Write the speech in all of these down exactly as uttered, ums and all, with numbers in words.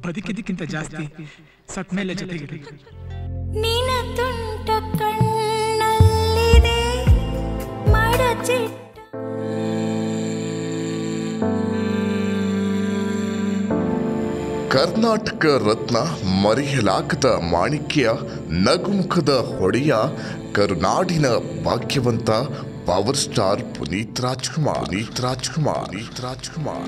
ಬದುಕಿದ್ದಕ್ಕಿಂತ ಜಾಸ್ತಿ ಸತ್ ಮೇಲೆ ಜೊತೆಗಿರಿ. ನಿನ್ನ ತುಂಟ ಕಣ್ಣಲ್ಲಿದೆ ಮಡಚಿಟ್ಟ ಕರ್ನಾಟಕ ರತ್ನ, ಮರೆಯಲಾಗದ ಮಾಣಿಕ್ಯ, ನಗುಮುಖದ ಹೊಡೆಯ, ಕರುನಾಡಿನ ಭಾಗ್ಯವಂತ ಪವರ್ ಸ್ಟಾರ್ ಪುನೀತ್ ರಾಜ್ಕುಮಾರ್. ಪುನೀತ್ ರಾಜ್ಕುಮಾರ್ ಪುನೀತ್ ರಾಜ್ಕುಮಾರ್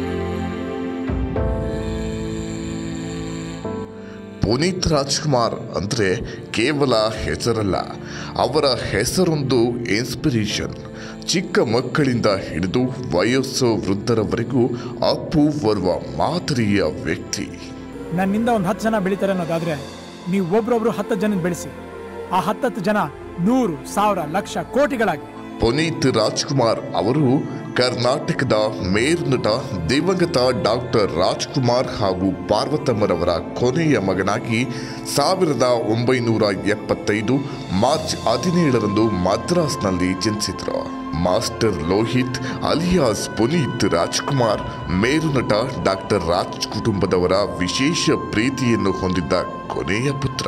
ಪುನೀತ್ ರಾಜ್ಕುಮಾರ್ ಅಂದರೆ ಕೇವಲ ಹೆಸರಲ್ಲ, ಅವರ ಹೆಸರೊಂದು ಇನ್ಸ್ಪಿರೇಷನ್. ಚಿಕ್ಕ ಮಕ್ಕಳಿಂದ ಹಿಡಿದು ವಯಸ್ಸು ವೃದ್ಧರವರೆಗೂ ಅಪ್ಪು ಬರುವ ಮಾದರಿಯ ವ್ಯಕ್ತಿ. ನನ್ನಿಂದ ಒಂದು ಹತ್ತು ಜನ ಬೆಳಿತಾರೆ ಅನ್ನೋದಾದ್ರೆ ನೀವು ಒಬ್ರೊಬ್ರು ಹತ್ತು ಜನ ಬೆಳೆಸಿ, ಆ ಹತ್ತತ್ತು ಜನ ನೂರು, ಸಾವಿರ, ಲಕ್ಷ, ಕೋಟಿಗಳಾಗಿ. ಪುನೀತ್ ರಾಜ್ಕುಮಾರ್ ಅವರು ಕರ್ನಾಟಕದ ಮೇರುನಟ ದಿವಂಗತ ಡಾಕ್ಟರ್ ರಾಜ್ಕುಮಾರ್ ಹಾಗೂ ಪಾರ್ವತಮ್ಮರವರ ಕೊನೆಯ ಮಗನಾಗಿ ಸಾವಿರದ ಒಂಬೈನೂರ ಎಪ್ಪತ್ತೈದು ಮಾರ್ಚ್ ಹದಿನೇಳರಂದು ಮದ್ರಾಸ್ನಲ್ಲಿ ಜನಿಸಿದರು. ಮಾಸ್ಟರ್ ಲೋಹಿತ್ ಅಲಿಯಾಸ್ ಪುನೀತ್ ರಾಜ್ಕುಮಾರ್ ಮೇರುನಟ ಡಾಕ್ಟರ್ ರಾಜ್ ಕುಟುಂಬದವರ ವಿಶೇಷ ಪ್ರೀತಿಯನ್ನು ಹೊಂದಿದ್ದ ಕೊನೆಯ ಪುತ್ರ.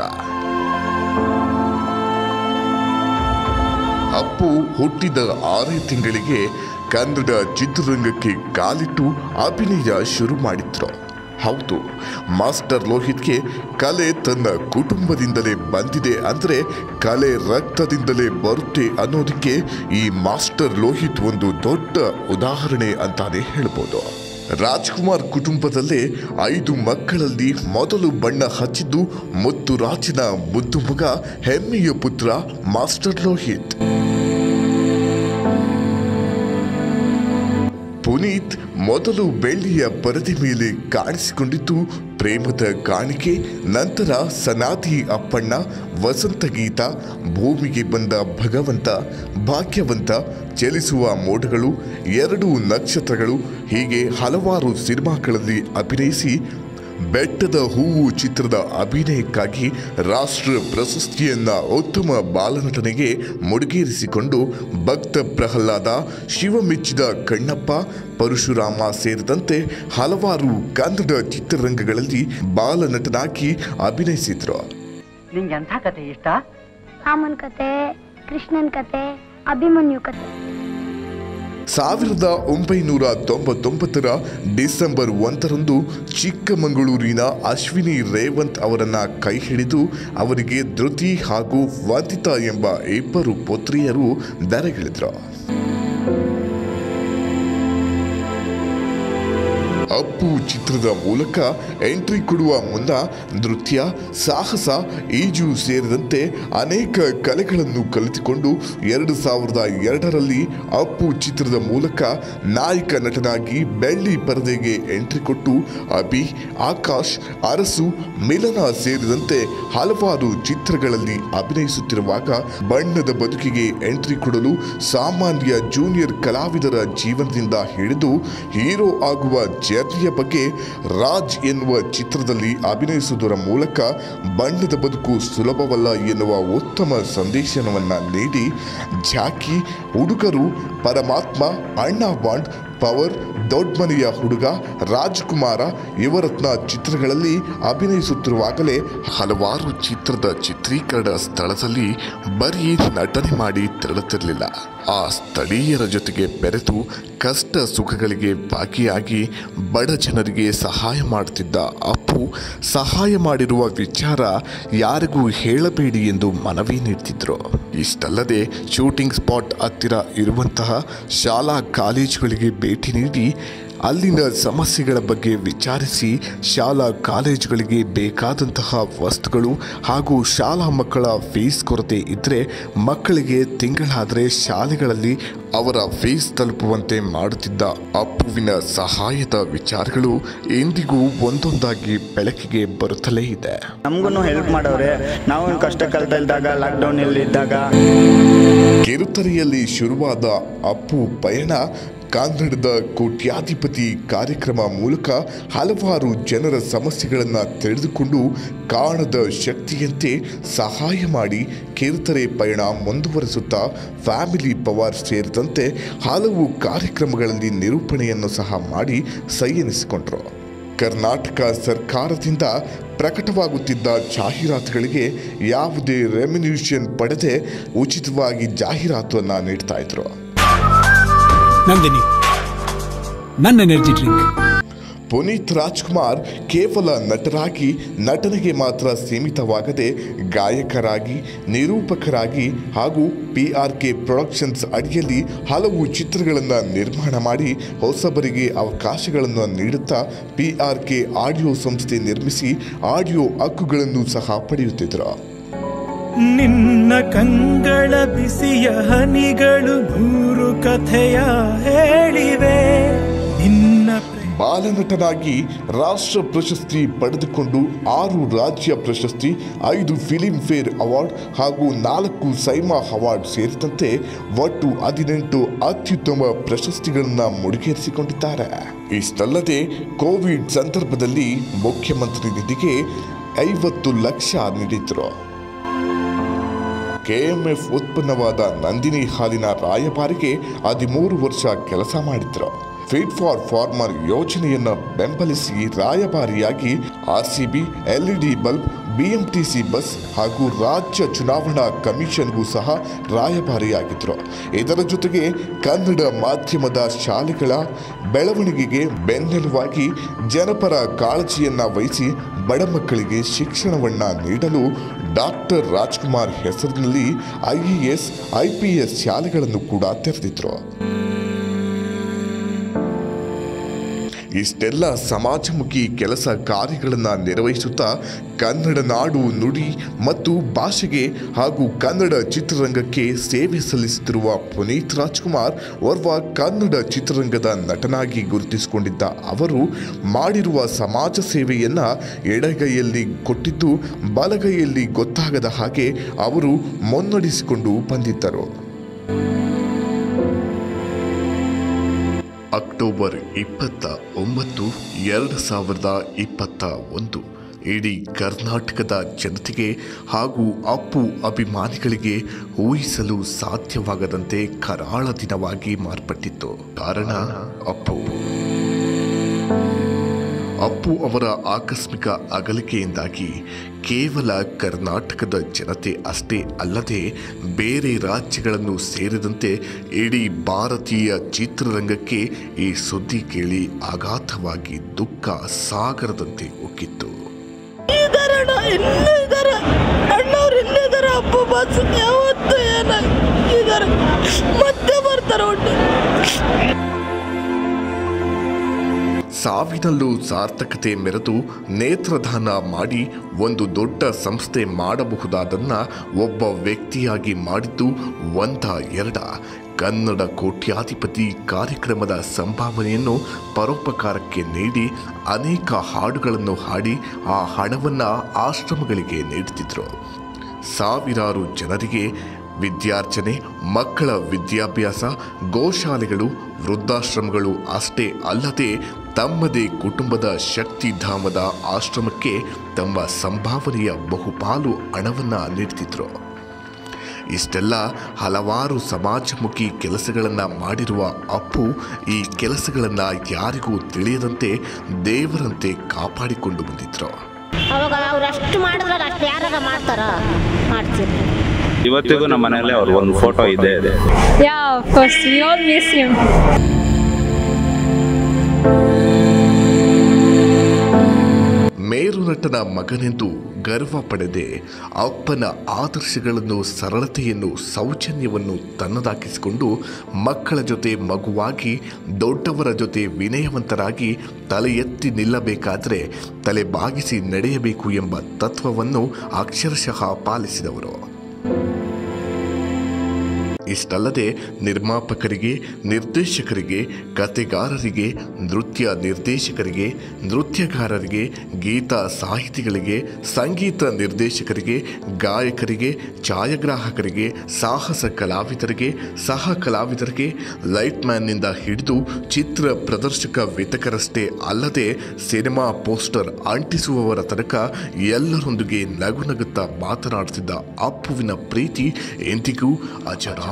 ಅಪ್ಪು ಹುಟ್ಟಿದ ಆರೇ ತಿಂಗಳಿಗೆ ಕನ್ನಡ ಚಿತ್ರರಂಗಕ್ಕೆ ಕಾಲಿಟ್ಟು ಅಭಿನಯ ಶುರು ಮಾಡಿದ್ರು. ಹೌದು, ಮಾಸ್ಟರ್ ಲೋಹಿತ್ಗೆ ಕಲೆ ತನ್ನ ಕುಟುಂಬದಿಂದಲೇ ಬಂದಿದೆ ಅಂದರೆ ಕಲೆ ರಕ್ತದಿಂದಲೇ ಬರುತ್ತೆ ಅನ್ನೋದಕ್ಕೆ ಈ ಮಾಸ್ಟರ್ ಲೋಹಿತ್ ಒಂದು ದೊಡ್ಡ ಉದಾಹರಣೆ ಅಂತಾನೆ ಹೇಳ್ಬೋದು. ರಾಜ್ಕುಮಾರ್ ಕುಟುಂಬದಲ್ಲೇ ಐದು ಮಕ್ಕಳಲ್ಲಿ ಮೊದಲು ಬಣ್ಣ ಹಚ್ಚಿದ್ದು ಮುತ್ತುರಾಜನ ಮುದ್ದು ಮಗ, ಹೆಮ್ಮೆಯ ಪುತ್ರ ಮಾಸ್ಟರ್ ಲೋಹಿತ್. ಪುನೀತ್ ಮೊದಲು ಬೆಳ್ಳಿಯ ಪರದೆ ಮೇಲೆ ಕಾಣಿಸಿಕೊಂಡಿದ್ದು ಪ್ರೇಮದ ಕಾಣಿಕೆ, ನಂತರ ಸನಾದಿ ಅಪ್ಪಣ್ಣ, ವಸಂತಗೀತ, ಭೂಮಿಗೆ ಬಂದ ಭಗವಂತ, ಭಾಗ್ಯವಂತ, ಚಲಿಸುವ ಮೋಡಗಳು, ಎರಡು ನಕ್ಷತ್ರಗಳು, ಹೀಗೆ ಹಲವಾರು ಸಿನಿಮಾಗಳಲ್ಲಿ ಅಭಿನಯಿಸಿ ಬೆಟ್ಟದ ಹೂವು ಚಿತ್ರದ ಅಭಿನಯಕ್ಕಾಗಿ ರಾಷ್ಟ್ರ ಪ್ರಶಸ್ತಿಯನ್ನ ಉತ್ತಮ ಬಾಲನಟನೆಗೆ ಮುಡಿಗೇರಿಸಿಕೊಂಡು ಭಕ್ತ ಪ್ರಹ್ಲಾದ, ಶಿವಮೆಚ್ಚಿದ ಕಣ್ಣಪ್ಪ, ಪರಶುರಾಮ ಸೇರಿದಂತೆ ಹಲವಾರು ಕನ್ನಡ ಚಿತ್ರರಂಗಗಳಲ್ಲಿ ಬಾಲನಟನಾಗಿ ಅಭಿನಯಿಸಿದ್ರು. ನಿಂಗೆ ಎಂಥ ಕತೆ ಇಷ್ಟ? ರಾಮನ್ ಕತೆ, ಕೃಷ್ಣನ್ ಕತೆ, ಅಭಿಮನ್ಯು ಕತೆ. ಸಾವಿರದ ಒಂಬೈನೂರ ತೊಂಬತ್ತೊಂಬತ್ತರ ಡಿಸೆಂಬರ್ ಒಂದರಂದು ಚಿಕ್ಕಮಗಳೂರಿನ ಅಶ್ವಿನಿ ರೇವಂತ್ ಅವರನ್ನ ಕೈ ಹಿಡಿದು ಅವರಿಗೆ ಧೃತಿ ಹಾಗೂ ವಂದಿತಾ ಎಂಬ ಇಬ್ಬರು ಪುತ್ರಿಯರು ಧರೆಗಿಳಿದ್ರು. ಅಪ್ಪು ಚಿತ್ರದ ಮೂಲಕ ಎಂಟ್ರಿ ಕೊಡುವ ಮುನ್ನ ನೃತ್ಯ, ಸಾಹಸ, ಈಜು ಸೇರಿದಂತೆ ಅನೇಕ ಕಲೆಗಳನ್ನು ಕಲಿತುಕೊಂಡು ಎರಡು ಸಾವಿರದ ಎರಡರಲ್ಲಿ ಅಪ್ಪು ಚಿತ್ರದ ಮೂಲಕ ನಾಯಕ ನಟನಾಗಿ ಬೆಳ್ಳಿ ಪರದೆಗೆ ಎಂಟ್ರಿ ಕೊಟ್ಟು ಅಭಿ, ಆಕಾಶ್, ಅರಸು, ಮಿಲನ ಸೇರಿದಂತೆ ಹಲವಾರು ಚಿತ್ರಗಳಲ್ಲಿ ಅಭಿನಯಿಸುತ್ತಿರುವಾಗ ಬಣ್ಣದ ಬದುಕಿಗೆ ಎಂಟ್ರಿ ಕೊಡಲು ಸಾಮಾನ್ಯ ಜೂನಿಯರ್ ಕಲಾವಿದರ ಜೀವನದಿಂದ ಹಿಡಿದು ಹೀರೋ ಆಗುವ ಜರ್ನಿಯ ಬಗ್ಗೆ ರಾಜ್ ಎನ್ನುವ ಚಿತ್ರದಲ್ಲಿ ಅಭಿನಯಿಸುವುದರ ಮೂಲಕ ಬಣ್ಣದ ಬದುಕು ಸುಲಭವಲ್ಲ ಎನ್ನುವ ಉತ್ತಮ ಸಂದೇಶವನ್ನ ನೀಡಿ ಜಾಕಿ, ಹುಡುಗರು, ಪರಮಾತ್ಮ, ಅಣ್ಣ ಬಾಂಡ್, ಪವರ್, ದೊಡ್ಡಮನೆಯ ಹುಡುಗ, ರಾಜ್ಕುಮಾರ, ಯುವರತ್ನ ಚಿತ್ರಗಳಲ್ಲಿ ಅಭಿನಯಿಸುತ್ತಿರುವಾಗಲೇ ಹಲವಾರು ಚಿತ್ರದ ಚಿತ್ರೀಕರಣ ಸ್ಥಳದಲ್ಲಿ ಬರೀ ನಟನೆ ಮಾಡಿ ತೆರಳುತ್ತಿರಲಿಲ್ಲ. ಆ ಸ್ಥಳೀಯರ ಜೊತೆಗೆ ಬೆರೆತು ಕಷ್ಟ ಸುಖಗಳಿಗೆ ಭಾಗಿಯಾಗಿ ಬಡ ಜನರಿಗೆ ಸಹಾಯ ಮಾಡುತ್ತಿದ್ದ ಅಪ್ಪು ಸಹಾಯ ಮಾಡಿರುವ ವಿಚಾರ ಯಾರಿಗೂ ಹೇಳಬೇಡಿ ಎಂದು ಮನವಿ ನೀಡುತ್ತಿದ್ದರು. ಇಷ್ಟಲ್ಲದೆ ಶೂಟಿಂಗ್ ಸ್ಪಾಟ್ ಹತ್ತಿರ ಇರುವಂತಹ ಶಾಲಾ ಕಾಲೇಜುಗಳಿಗೆ ಭೇಟಿ ನೀಡಿ ಅಲ್ಲಿನ ಸಮಸ್ಯೆಗಳ ಬಗ್ಗೆ ವಿಚಾರಿಸಿ ಶಾಲಾ ಕಾಲೇಜುಗಳಿಗೆ ಬೇಕಾದಂತಹ ವಸ್ತುಗಳು ಹಾಗೂ ಶಾಲಾ ಮಕ್ಕಳ ಫೀಸ್ ಕೊರತೆ ಇದ್ದರೆ ಮಕ್ಕಳಿಗೆ ತಿಂಗಳಾದರೆ ಶಾಲೆಗಳಲ್ಲಿ ಅವರ ಫೀಸ್ ತಲುಪುವಂತೆ ಮಾಡುತ್ತಿದ್ದ ಅಪ್ಪುವಿನ ಸಹಾಯದ ವಿಚಾರಗಳು ಇಂದಿಗೂ ಒಂದೊಂದಾಗಿ ಬೆಳಕಿಗೆ ಬರುತ್ತಲೇ ಇದೆ. ನಮಗೂ ಹೆಲ್ಪ್ ಮಾಡೋರೆ. ನಾವು ಕಷ್ಟ ಕಾಲದಲ್ಲಿದ್ದಾಗ, ಲಾಕ್ಡೌನ್ ಅಲ್ಲಿ ಇದ್ದಾಗ ಕಿರುತೆರೆಯಲ್ಲಿ ಶುರುವಾದ ಅಪ್ಪು ಪಯಣ ಕನ್ನಡದ ಕೋಟ್ಯಾಧಿಪತಿ ಕಾರ್ಯಕ್ರಮ ಮೂಲಕ ಹಲವಾರು ಜನರ ಸಮಸ್ಯೆಗಳನ್ನು ತಿಳಿದುಕೊಂಡು ಕಾಣದ ಶಕ್ತಿಯಂತೆ ಸಹಾಯ ಮಾಡಿ ಕಿರುತೆರೆ ಪಯಣ ಮುಂದುವರಿಸುತ್ತಾ ಫ್ಯಾಮಿಲಿ ಪವರ್ ಸೇರಿದಂತೆ ಹಲವು ಕಾರ್ಯಕ್ರಮಗಳಲ್ಲಿ ನಿರೂಪಣೆಯನ್ನು ಸಹ ಮಾಡಿ ಸೈ ಎನಿಸಿಕೊಂಡರು. ಕರ್ನಾಟಕ ಸರ್ಕಾರದಿಂದ ಪ್ರಕಟವಾಗುತ್ತಿದ್ದ ಜಾಹೀರಾತುಗಳಿಗೆ ಯಾವುದೇ ರೆಮ್ಯುನೇಷನ್ ಪಡೆದೇ ಉಚಿತವಾಗಿ ಜಾಹೀರಾತನ್ನು ನೀಡ್ತಾ ಇದ್ರು. ನಂದಿನಿ, ನನ್ನ ಎನರ್ಜಿ ಡ್ರಿಂಕ್. ಪುನೀತ್ ರಾಜ್ಕುಮಾರ್ ಕೇವಲ ನಟರಾಗಿ ನಟನೆಗೆ ಮಾತ್ರ ಸೀಮಿತವಾಗದೆ ಗಾಯಕರಾಗಿ, ನಿರೂಪಕರಾಗಿ ಹಾಗೂ ಪಿ ಆರ್ ಕೆ ಪ್ರೊಡಕ್ಷನ್ಸ್ ಅಡಿಯಲ್ಲಿ ಹಲವು ಚಿತ್ರಗಳನ್ನು ನಿರ್ಮಾಣ ಮಾಡಿ ಹೊಸಬರಿಗೆ ಅವಕಾಶಗಳನ್ನು ನೀಡುತ್ತಾ ಪಿ ಆರ್ ಕೆ ಆಡಿಯೋ ಸಂಸ್ಥೆ ನಿರ್ಮಿಸಿ ಆಡಿಯೋ ಹಕ್ಕುಗಳನ್ನು ಸಹ ಪಡೆಯುತ್ತಿದ್ದರು. ನಿನ್ನ ಕಂಗಳ ಬಿಸಿಯ ಹನಿಗಳು ನೂರು ಕಥೆಯ ಹೇಳಿವೆ. ನಿನ್ನ ಬಾಲನಟನಾಗಿ ರಾಷ್ಟ್ರ ಪ್ರಶಸ್ತಿ ಪಡೆದುಕೊಂಡು ಆರು ರಾಜ್ಯ ಪ್ರಶಸ್ತಿ, ಐದು ಫಿಲಿಂ ಫೇರ್ ಅವಾರ್ಡ್ ಹಾಗೂ ನಾಲ್ಕು ಸೈಮಾ ಅವಾರ್ಡ್ ಸೇರಿದಂತೆ ಒಟ್ಟು ಹದಿನೆಂಟು ಅತ್ಯುತ್ತಮ ಪ್ರಶಸ್ತಿಗಳನ್ನು ಮುಡಿಗೇರಿಸಿಕೊಂಡಿದ್ದಾರೆ. ಇಷ್ಟಲ್ಲದೆ ಕೋವಿಡ್ ಸಂದರ್ಭದಲ್ಲಿ ಮುಖ್ಯಮಂತ್ರಿ ನಿಧಿಗೆ ಐವತ್ತು ಲಕ್ಷ ನೀಡಿದ್ರು. ಕೆಎಂಎಫ್ ಉತ್ಪನ್ನವಾದ ನಂದಿನಿ ಹಾಲಿನ ರಾಯಭಾರಿಗೆ ಹದಿಮೂರು ವರ್ಷ ಕೆಲಸ ಮಾಡಿದ್ರು. ಫೀಡ್ ಫಾರ್ ಫಾರ್ಮರ್ ಯೋಜನೆಯನ್ನು ಬೆಂಬಲಿಸಿ ರಾಯಭಾರಿಯಾಗಿ RCB, LED bulb, BMTC bus ಹಾಗೂ ರಾಜ್ಯ ಚುನಾವಣಾ ಕಮಿಷನ್ಗೂ ಸಹ ರಾಯಭಾರಿಯಾಗಿದ್ದರು. ಇದರ ಜೊತೆಗೆ ಕನ್ನಡ ಮಾಧ್ಯಮದ ಶಾಲೆಗಳ ಬೆಳವಣಿಗೆಗೆ ಬೆನ್ನೆಲುವಾಗಿ ಜನಪರ ಕಾಳಜಿಯನ್ನು ವಹಿಸಿ ಬಡ ಮಕ್ಕಳಿಗೆ ಶಿಕ್ಷಣವನ್ನು ನೀಡಲು ಡಾಕ್ಟರ್ ರಾಜ್ಕುಮಾರ್ ಹೆಸರಿನಲ್ಲಿ ಐಎಎಸ್, ಐಪಿಎಸ್ ಶಾಲೆಗಳನ್ನು ಕೂಡ ತೆರೆದಿದ್ರು. ಇಷ್ಟೆಲ್ಲ ಸಮಾಜಮುಖಿ ಕೆಲಸ ಕಾರ್ಯಗಳನ್ನು ನಿರ್ವಹಿಸುತ್ತಾ ಕನ್ನಡ ನಾಡು, ನುಡಿ ಮತ್ತು ಭಾಷೆಗೆ ಹಾಗೂ ಕನ್ನಡ ಚಿತ್ರರಂಗಕ್ಕೆ ಸೇವೆ ಸಲ್ಲಿಸುತ್ತಿರುವ ಪುನೀತ್ ರಾಜ್ಕುಮಾರ್ ಓರ್ವ ಕನ್ನಡ ಚಿತ್ರರಂಗದ ನಟನಾಗಿ ಗುರುತಿಸಿಕೊಂಡಿದ್ದ ಅವರು ಮಾಡಿರುವ ಸಮಾಜ ಸೇವೆಯನ್ನು ಎಡಗೈಯಲ್ಲಿ ಕೊಟ್ಟಿದ್ದು ಬಲಗೈಯಲ್ಲಿ ಗೊತ್ತಾಗದ ಹಾಗೆ ಅವರು ಮುನ್ನಡೆಸಿಕೊಂಡು ಬಂದಿದ್ದರು. ಅಕ್ಟೋಬರ್ ಇಪ್ಪತ್ತ ಒಂಬತ್ತು ಎರಡು ಸಾವಿರದ ಇಪ್ಪತ್ತ ಒಂದು ಇಡೀ ಕರ್ನಾಟಕದ ಜನತೆಗೆ ಹಾಗೂ ಅಪ್ಪು ಅಭಿಮಾನಿಗಳಿಗೆ ಊಹಿಸಲು ಸಾಧ್ಯವಾಗದಂತೆ ಕರಾಳ ದಿನವಾಗಿ ಮಾರ್ಪಟ್ಟಿತ್ತು. ಕಾರಣ ಅಪ್ಪು. ಅಪ್ಪು ಅವರ ಆಕಸ್ಮಿಕ ಅಗಲಿಕೆಯಿಂದಾಗಿ ಕೇವಲ ಕರ್ನಾಟಕದ ಜನತೆ ಅಷ್ಟೇ ಅಲ್ಲದೆ ಬೇರೆ ರಾಜ್ಯಗಳನ್ನು ಸೇರಿದಂತೆ ಇಡೀ ಭಾರತೀಯ ಚಿತ್ರರಂಗಕ್ಕೆ ಈ ಸುದ್ದಿ ಕೇಳಿ ಆಘಾತವಾಗಿ ದುಃಖ ಸಾಗರದಂತೆ ಉಕ್ಕಿತ್ತು. ಸಾವಿನಲ್ಲೂ ಸಾರ್ಥಕತೆ ಮೆರೆದು ನೇತ್ರದಾನ ಮಾಡಿ ಒಂದು ದೊಡ್ಡ ಸಂಸ್ಥೆ ಮಾಡಬಹುದಾದನ್ನ ಒಬ್ಬ ವ್ಯಕ್ತಿಯಾಗಿ ಮಾಡಿದ್ದು ಒಂದ ಎರಡ. ಕನ್ನಡ ಕೋಟ್ಯಾಧಿಪತಿ ಕಾರ್ಯಕ್ರಮದ ಸಂಭಾವನೆಯನ್ನು ಪರೋಪಕಾರಕ್ಕೆ ನೀಡಿ ಅನೇಕ ಹಾಡುಗಳನ್ನು ಹಾಡಿ ಆ ಹಣವನ್ನು ಆಶ್ರಮಗಳಿಗೆ ನೀಡುತ್ತಿದ್ದರು. ಸಾವಿರಾರು ಜನರಿಗೆ ವಿದ್ಯಾರ್ಜನೆ, ಮಕ್ಕಳ ವಿದ್ಯಾಭ್ಯಾಸ, ಗೋಶಾಲೆಗಳು, ವೃದ್ಧಾಶ್ರಮಗಳು ಅಷ್ಟೇ ಅಲ್ಲದೆ ತಮ್ಮದೇ ಕುಟುಂಬದ ಶಕ್ತಿಧಾಮದ ಆಶ್ರಮಕ್ಕೆ ತಮ್ಮ ಸಂಭಾವನೆಯ ಬಹುಪಾಲು ಹಣವನ್ನು ನೀಡುತ್ತಿದ್ದರು. ಇಷ್ಟೆಲ್ಲ ಹಲವಾರು ಸಮಾಜಮುಖಿ ಕೆಲಸಗಳನ್ನು ಮಾಡಿರುವ ಅಪ್ಪು ಈ ಕೆಲಸಗಳನ್ನು ಯಾರಿಗೂ ತಿಳಿಯದಂತೆ ದೇವರಂತೆ ಕಾಪಾಡಿಕೊಂಡು ಬಂದಿದ್ರು. ಅವಾಗ ಅವ್ರು ಅಷ್ಟು ಮಾಡಿದ್ರೆ ಅಷ್ಟು ಯಾರಾಗ ಮಾಡ್ತಾರ ಮಾಡ್ತೀವಿ. ಇವತ್ತಿಗೂ ನಮ್ಮ ಮನೆಯಲ್ಲಿ ಅವ್ರ ಒಂದು ಫೋಟೋ ಇದೆ. Yeah, of course, we all miss him. ಮೇರು ನಟನ ಮಗನೆಂದು ಗರ್ವ ಪಡೆದೆ ಅಪ್ಪನ ಆದರ್ಶಗಳನ್ನು, ಸರಳತೆಯನ್ನು, ಸೌಜನ್ಯವನ್ನು ತನ್ನದಾಕಿಸಿಕೊಂಡು ಮಕ್ಕಳ ಜೊತೆ ಮಗುವಾಗಿ, ದೊಡ್ಡವರ ಜೊತೆ ವಿನಯವಂತರಾಗಿ ತಲೆ ಎತ್ತಿ ನಿಲ್ಲಬೇಕಾದರೆ ತಲೆ ಬಾಗಿಸಿ ನಡೆಯಬೇಕು ಎಂಬ ತತ್ವವನ್ನು ಅಕ್ಷರಶಃ ಪಾಲಿಸಿದವರು. ಇಷ್ಟಲ್ಲದೆ ನಿರ್ಮಾಪಕರಿಗೆ, ನಿರ್ದೇಶಕರಿಗೆ, ಕತೆಗಾರರಿಗೆ, ನೃತ್ಯ ನಿರ್ದೇಶಕರಿಗೆ, ನೃತ್ಯಗಾರರಿಗೆ, ಗೀತ ಸಾಹಿತಿಗಳಿಗೆ, ಸಂಗೀತ ನಿರ್ದೇಶಕರಿಗೆ, ಗಾಯಕರಿಗೆ, ಛಾಯಾಗ್ರಾಹಕರಿಗೆ, ಸಾಹಸ ಕಲಾವಿದರಿಗೆ, ಸಹ ಕಲಾವಿದರಿಗೆ, ಲೈಟ್ ಮ್ಯಾನ್ನಿಂದ ಹಿಡಿದು ಚಿತ್ರ ಪ್ರದರ್ಶಕ ವಿತಕರಷ್ಟೇ ಅಲ್ಲದೆ ಸಿನಿಮಾ ಪೋಸ್ಟರ್ ಅಂಟಿಸುವವರ ತನಕ ಎಲ್ಲರೊಂದಿಗೆ ನಗು ನಗುತ್ತಾ ಮಾತನಾಡುತ್ತಿದ್ದ ಅಪ್ಪುವಿನ ಪ್ರೀತಿ ಎಂದಿಗೂ ಅಜರಾಮರ.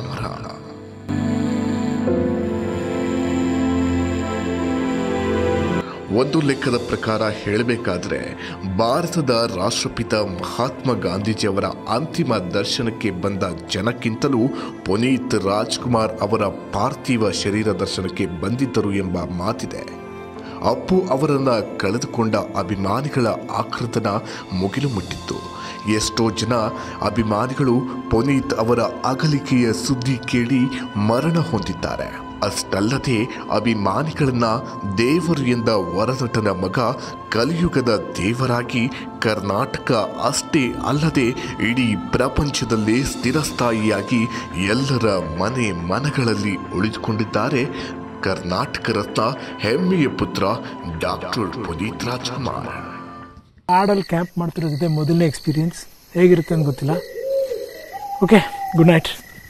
ಒಂದು ಲೆಕ್ಕದ ಪ್ರಕಾರ ಹೇಳಬೇಕಾದ್ರೆ ಭಾರತದ ರಾಷ್ಟ್ರಪಿತ ಮಹಾತ್ಮ ಗಾಂಧೀಜಿಯವರ ಅಂತಿಮ ದರ್ಶನಕ್ಕೆ ಬಂದ ಜನಕ್ಕಿಂತಲೂ ಪುನೀತ್ ರಾಜ್ಕುಮಾರ್ ಅವರ ಪಾರ್ಥಿವ ಶರೀರ ದರ್ಶನಕ್ಕೆ ಬಂದಿದ್ದರು ಎಂಬ ಮಾತಿದೆ. ಅಪ್ಪು ಅವರನ್ನು ಕಳೆದುಕೊಂಡ ಅಭಿಮಾನಿಗಳ ಆಕ್ರಂದನ ಮುಗಿಲು ಮುಟ್ಟಿತ್ತು. ಎಷ್ಟೋ ಜನ ಅಭಿಮಾನಿಗಳು ಪುನೀತ್ ಅವರ ಅಗಲಿಕೆಯ ಸುದ್ದಿ ಕೇಳಿ ಮರಣ ಹೊಂದಿದ್ದಾರೆ. ಅಷ್ಟಲ್ಲದೆ ಅಭಿಮಾನಿಗಳನ್ನ ದೇವರು ಎಂದ ವರನಟನ ಮಗ ಕಲಿಯುಗದ ದೇವರಾಗಿ ಕರ್ನಾಟಕ ಅಷ್ಟೇ ಅಲ್ಲದೆ ಇಡೀ ಪ್ರಪಂಚದಲ್ಲೇ ಸ್ಥಿರಸ್ಥಾಯಿಯಾಗಿ ಎಲ್ಲರ ಮನೆ ಮನಗಳಲ್ಲಿ ಉಳಿದುಕೊಂಡಿದ್ದಾರೆ ಕರ್ನಾಟಕ ರತ್ನ ಹೆಮ್ಮೆಯ ಪುತ್ರ ಡಾಕ್ಟರ್ ಪುನೀತ್ ರಾಜ್ಕುಮಾರ್. ಆಡಲ್ಲಿ ಕ್ಯಾಂಪ್ ಮಾಡ್ತಿರೋ ಜೊತೆ ಮೊದಲನೇ ಎಕ್ಸ್ಪೀರಿಯನ್ಸ್ ಹೇಗಿರುತ್ತೆ ಅಂತ ಗೊತ್ತಿಲ್ಲ. Okay, good night.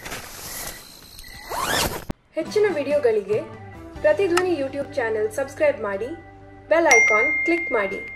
ಹೆಚ್ಚಿನ ವಿಡಿಯೋಗಳಿಗೆ ಪ್ರತಿಧ್ವನಿ ಯೂಟ್ಯೂಬ್ ಚಾನೆಲ್ ಸಬ್ಸ್ಕ್ರೈಬ್ ಮಾಡಿ, ಬೆಲ್ ಐಕಾನ್ ಕ್ಲಿಕ್ ಮಾಡಿ.